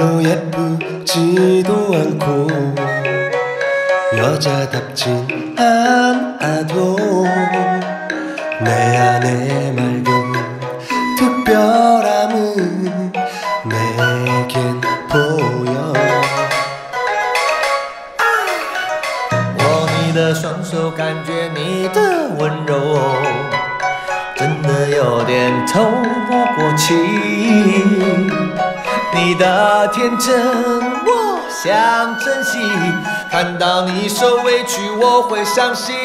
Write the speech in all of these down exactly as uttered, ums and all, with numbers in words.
별로 예쁘지도 않고 여자답진 않아도 내 안에 맑은 특별함은 내겐 보여 握你的双手感觉你的温柔真的有点透不过气你的天真我想珍惜看到你受委屈我会伤心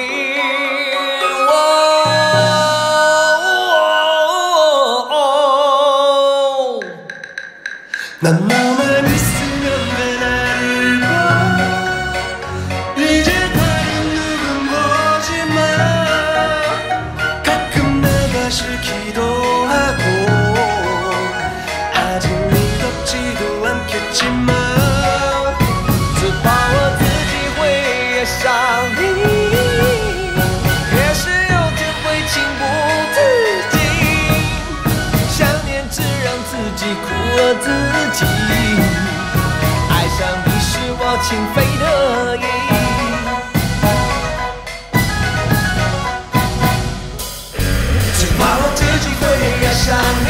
난 너만 있으면 왜 나를 봐 이제 다른 누군 보지마 가끔 내가 싫기도 하고 아직 미덥지도 않겠지만 只怕我自己会爱上你也是有天会情不自禁想念只让自己苦了自己爱上你是我情非得已只怕我自己会爱上你